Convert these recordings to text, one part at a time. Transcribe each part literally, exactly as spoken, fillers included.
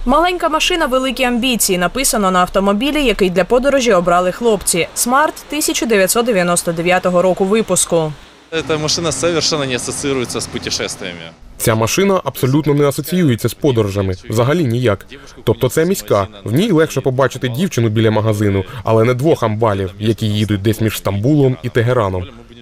Маленька машина, великі амбіції. Написано на автомобілі, який для подорожі обрали хлопці. «Смарт» тисяча дев'ятсот дев'яносто дев'ятого року випуску. Ця машина совершенно не асоціюється з путешествиями. Ця машина абсолютно не асоціюється з подорожами. Взагалі ніяк. Тобто це міська. В ній легше побачити дівчину біля магазину, але не двох амбалів, які їдуть десь між Стамбулом і Тегераном.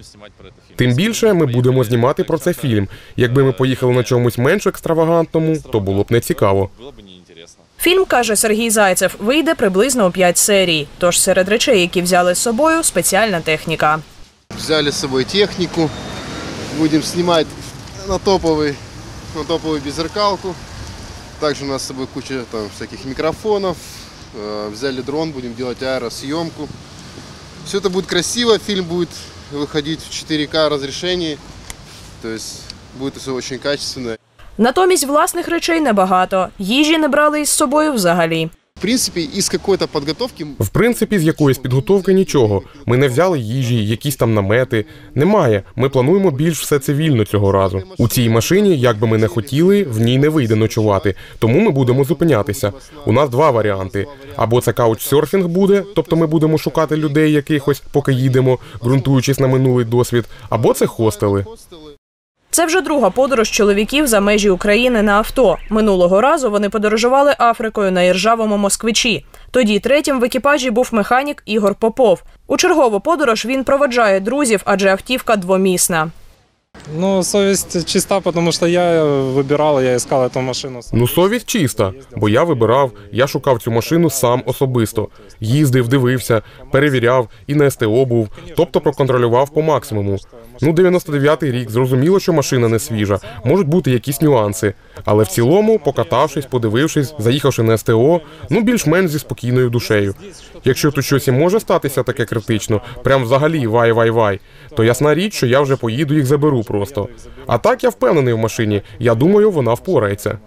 Тим більше ми будемо знімати про це фільм. Якби ми поїхали на чомусь менш екстравагантному, то було б не цікаво. Фільм, каже Сергій Зайцев, вийде приблизно у п'ять серій. Тож серед речей, які взяли з собою, спеціальна техніка. Взяли з собою техніку, будемо знімати на топовий, на топову беззеркалку. Також у нас з собою куча там всяких мікрофонів. Взяли дрон, будемо робити аеросйомку. Все це буде красиво, фільм буде виходити в чотири ка розрішенні. Тобто буде все дуже качественно. Натомість власних речей небагато. Їжі не брали із собою взагалі. В принципі, із якоїсь підготовки... В принципі, з якоїсь підготовки нічого. Ми не взяли їжі, якісь там намети. Немає. Ми плануємо більш все цивільно цього разу. У цій машині, як би ми не хотіли, в ній не вийде ночувати. Тому ми будемо зупинятися. У нас два варіанти. Або це каучсерфінг буде, тобто ми будемо шукати людей якихось, поки їдемо, ґрунтуючись на минулий досвід. Або це хостели. Це вже друга подорож чоловіків за межі України на авто. Минулого разу вони подорожували Африкою на іржавому москвичі. Тоді третім в екіпажі був механік Ігор Попов. У чергову подорож він проводжає друзів, адже автівка двомісна. Ну, совість чиста, тому що я вибирав, я шукав цю машину. Ну, совість чиста, бо я вибирав, я шукав цю машину сам особисто. Їздив, дивився, перевіряв і на ес те о був, тобто проконтролював по максимуму. Ну, дев'яносто дев'ятий рік, зрозуміло, що машина не свіжа, можуть бути якісь нюанси. Але в цілому, покатавшись, подивившись, заїхавши на ес те о, ну, більш-менш зі спокійною душею. Якщо тут щось і може статися таке критично, прям взагалі вай-вай-вай, то ясна річ, що я вже поїду їх заберу просто. А так я впевнений в машині, я думаю, вона впорається.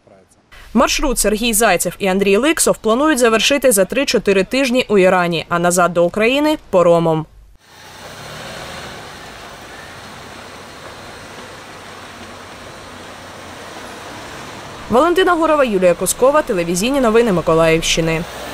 Маршрут Сергій Зайцев і Андрій Ликсов планують завершити за три-чотири тижні у Ірані, а назад до України – поромом. Валентина Гурова, Юлія Кускова, телевізійні новини Миколаївщини.